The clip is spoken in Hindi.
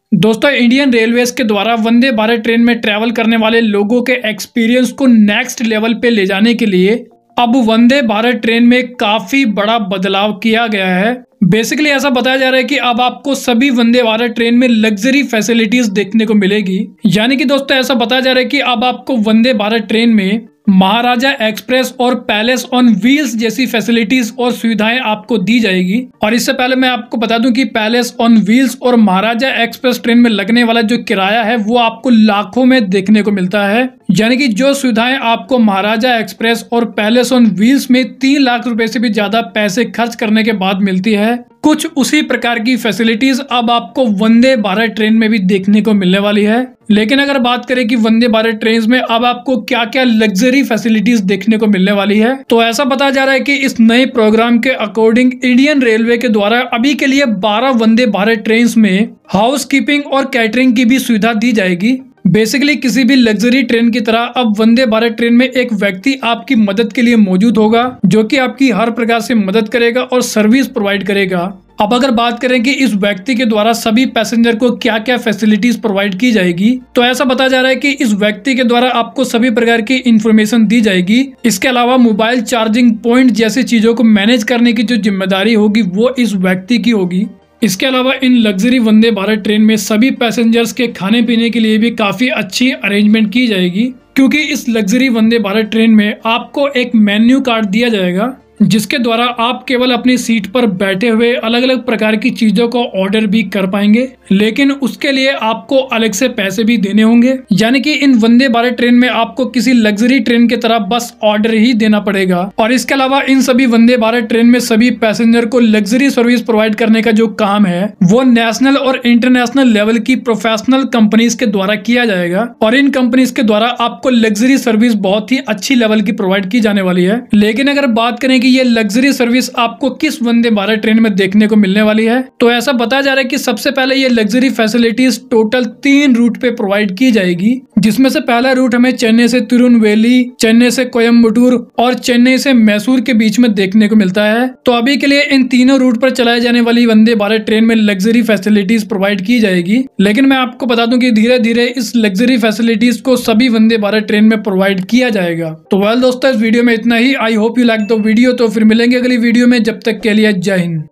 दोस्तों, इंडियन रेलवेज के द्वारा वंदे भारत ट्रेन में ट्रैवल करने वाले लोगों के एक्सपीरियंस को नेक्स्ट लेवल पे ले जाने के लिए अब वंदे भारत ट्रेन में काफी बड़ा बदलाव किया गया है। बेसिकली ऐसा बताया जा रहा है कि अब आपको सभी वंदे भारत ट्रेन में लग्जरी फैसिलिटीज देखने को मिलेगी। यानी कि दोस्तों ऐसा बताया जा रहा है कि अब आपको वंदे भारत ट्रेन में महाराजा एक्सप्रेस और पैलेस ऑन व्हील्स जैसी फैसिलिटीज और सुविधाएं आपको दी जाएगी। और इससे पहले मैं आपको बता दूं कि पैलेस ऑन व्हील्स और महाराजा एक्सप्रेस ट्रेन में लगने वाला जो किराया है वो आपको लाखों में देखने को मिलता है। यानी कि जो सुविधाएं आपको महाराजा एक्सप्रेस और पैलेस ऑन व्हील्स में 3 लाख रुपए से भी ज्यादा पैसे खर्च करने के बाद मिलती है, कुछ उसी प्रकार की फैसिलिटीज अब आपको वंदे भारत ट्रेन में भी देखने को मिलने वाली है। लेकिन अगर बात करें कि वंदे भारत ट्रेन में अब आपको क्या क्या लग्जरी फैसिलिटीज देखने को मिलने वाली है, तो ऐसा बताया जा रहा है कि इस नए प्रोग्राम के अकॉर्डिंग इंडियन रेलवे के द्वारा अभी के लिए 12 वंदे भारत ट्रेन में हाउस कीपिंग और कैटरिंग की भी सुविधा दी जाएगी। बेसिकली किसी भी लग्जरी ट्रेन की तरह अब वंदे भारत ट्रेन में एक व्यक्ति आपकी मदद के लिए मौजूद होगा, जो कि आपकी हर प्रकार से मदद करेगा और सर्विस प्रोवाइड करेगा। अब अगर बात करें कि इस व्यक्ति के द्वारा सभी पैसेंजर को क्या क्या फैसिलिटीज प्रोवाइड की जाएगी, तो ऐसा बताया जा रहा है कि इस व्यक्ति के द्वारा आपको सभी प्रकार की इंफॉर्मेशन दी जाएगी। इसके अलावा मोबाइल चार्जिंग पॉइंट जैसी चीजों को मैनेज करने की जो जिम्मेदारी होगी वो इस व्यक्ति की होगी। इसके अलावा इन लग्जरी वंदे भारत ट्रेन में सभी पैसेंजर्स के खाने पीने के लिए भी काफी अच्छी अरेंजमेंट की जाएगी, क्योंकि इस लग्जरी वंदे भारत ट्रेन में आपको एक मेन्यू कार्ड दिया जाएगा, जिसके द्वारा आप केवल अपनी सीट पर बैठे हुए अलग अलग प्रकार की चीजों को ऑर्डर भी कर पाएंगे, लेकिन उसके लिए आपको अलग से पैसे भी देने होंगे। यानी कि इन वंदे भारत ट्रेन में आपको किसी लग्जरी ट्रेन की तरह बस ऑर्डर ही देना पड़ेगा। और इसके अलावा इन सभी वंदे भारत ट्रेन में सभी पैसेंजर को लग्जरी सर्विस प्रोवाइड करने का जो काम है वो नेशनल और इंटरनेशनल लेवल की प्रोफेशनल कंपनीज के द्वारा किया जाएगा। और इन कंपनीज के द्वारा आपको लग्जरी सर्विस बहुत ही अच्छी लेवल की प्रोवाइड की जाने वाली है। लेकिन अगर बात करें ये लग्जरी सर्विस आपको किस वंदे भारत ट्रेन में देखने को मिलने वाली है, तो ऐसा बताया जा रहा है कि सबसे पहले ये लग्जरी फैसिलिटीज टोटल 3 रूट पे प्रोवाइड की जाएगी, जिसमें से पहला रूट हमें चेन्नई से तिरुनेलवेली, चेन्नई से कोयम्बटूर और चेन्नई से मैसूर के बीच में देखने को मिलता है। तो अभी के लिए इन तीनों रूट पर चलाई जाने वाली वंदे भारत ट्रेन में लग्जरी फैसिलिटीज प्रोवाइड की जाएगी। लेकिन मैं आपको बता दूं कि धीरे धीरे इस लग्जरी फैसिलिटीज को सभी वंदे भारत ट्रेन में प्रोवाइड किया जाएगा। तो वेल दोस्तों, इस वीडियो में इतना ही। I hope you like the video. तो फिर मिलेंगे अगली वीडियो में, जब तक के लिए जय हिंद।